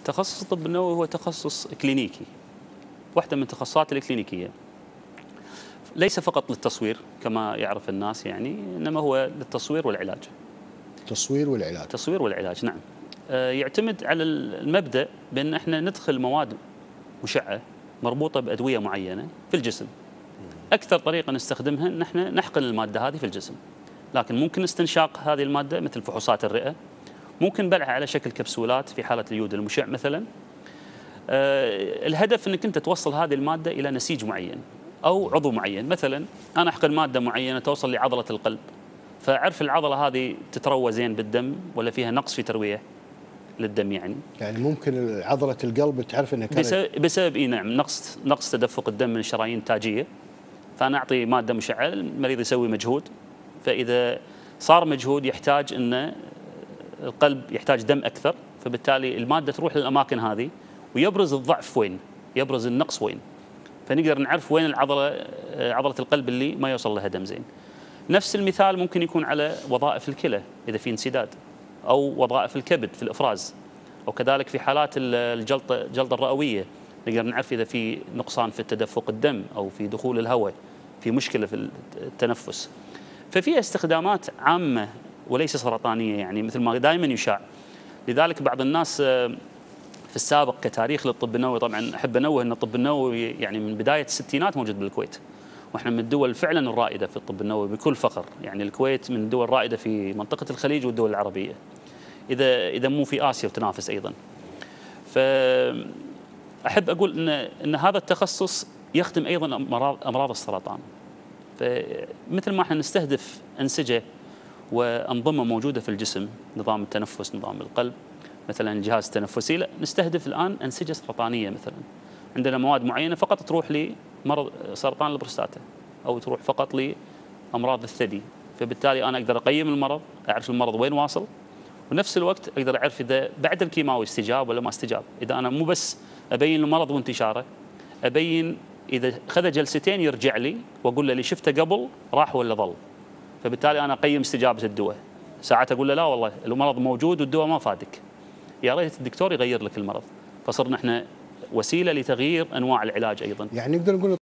تخصص الطب النووي هو تخصص كلينيكي، واحدة من التخصصات الكلينيكية، ليس فقط للتصوير كما يعرف الناس يعني، إنما هو للتصوير والعلاج. التصوير والعلاج. التصوير والعلاج، نعم. يعتمد على المبدأ بأن احنا ندخل مواد مشعة مربوطة بأدوية معينة في الجسم. أكثر طريقة نستخدمها أن احنا نحقن المادة هذه في الجسم، لكن ممكن استنشاق هذه المادة مثل فحوصات الرئة، ممكن بلعها على شكل كبسولات في حالة اليود المشع مثلا. الهدف أنك أنت توصل هذه المادة إلى نسيج معين أو عضو معين. مثلا أنا أحقن مادة معينة توصل لعضلة القلب، فأعرف العضلة هذه تتروى زين بالدم ولا فيها نقص في تروية للدم يعني ممكن عضلة القلب تعرف أنها كانت بسبب نعم نقص تدفق الدم من الشرايين التاجية. فأنا أعطي مادة مشعة، المريض يسوي مجهود، فإذا صار مجهود يحتاج أن القلب يحتاج دم أكثر، فبالتالي المادة تروح للأماكن هذه ويبرز الضعف وين، يبرز النقص وين، فنقدر نعرف وين عضلة القلب اللي ما يوصل لها دم زين. نفس المثال ممكن يكون على وظائف الكلى إذا في انسداد، أو وظائف الكبد في الإفراز، أو كذلك في حالات الجلطة الرئوية نقدر نعرف إذا في نقصان في تدفق الدم أو في دخول الهواء، في مشكلة في التنفس. ففيها استخدامات عامة وليس سرطانية يعني مثل ما دائما يشاع. لذلك بعض الناس في السابق كتاريخ للطب النووي، طبعا أحب أنوه أن الطب النووي يعني من بداية الستينات موجود بالكويت، واحنا من الدول فعلا الرائدة في الطب النووي بكل فخر. يعني الكويت من الدول الرائدة في منطقة الخليج والدول العربية، إذا مو في آسيا وتنافس أيضا. فأحب أقول أن هذا التخصص يخدم أيضا أمراض السرطان. فمثل ما احنا نستهدف أنسجة وأنظمة موجودة في الجسم، نظام التنفس، نظام القلب، مثلا الجهاز التنفسي، لا نستهدف الآن أنسجة سرطانية. مثلا عندنا مواد معينة فقط تروح لمرض سرطان البروستاتا، أو تروح فقط لأمراض الثدي، فبالتالي أنا أقدر أقيم المرض، أعرف المرض وين واصل، ونفس الوقت أقدر أعرف إذا بعد الكيماوي استجاب ولا ما استجاب. إذا أنا مو بس أبين المرض وانتشاره، أبين إذا خذ جلستين يرجع لي وأقول له اللي شفته قبل راح ولا ظل، فبالتالي أنا أقيم استجابة الدواء. ساعات أقول له لا والله المرض موجود والدواء ما فادك، يا ريت الدكتور يغير لك المرض. فصرنا احنا وسيلة لتغيير أنواع العلاج أيضا. يعني نقدر نقول